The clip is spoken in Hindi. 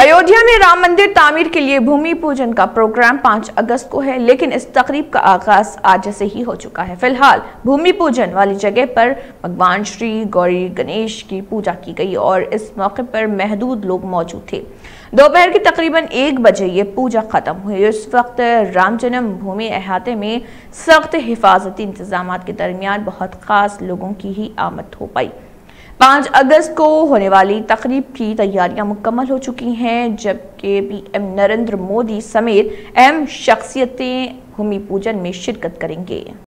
अयोध्या में राम मंदिर तामीर के लिए भूमि पूजन का प्रोग्राम 5 अगस्त को है, लेकिन इस तकरीब का आगाज आज से ही हो चुका है। फिलहाल भूमि पूजन वाली जगह पर भगवान श्री गौरी गणेश की पूजा की गई और इस मौके पर महदूद लोग मौजूद थे। दोपहर की तकरीबन 1 बजे ये पूजा खत्म हुई। इस वक्त राम जन्म भूमि अहाते में सख्त हिफाजती इंतजाम के दरमियान बहुत खास लोगों की ही आमद हो पाई। 5 अगस्त को होने वाली तकरीब की तैयारियां मुकम्मल हो चुकी हैं, जबकि पीएम नरेंद्र मोदी समेत अहम शख्सियतें भूमि पूजन में शिरकत करेंगे।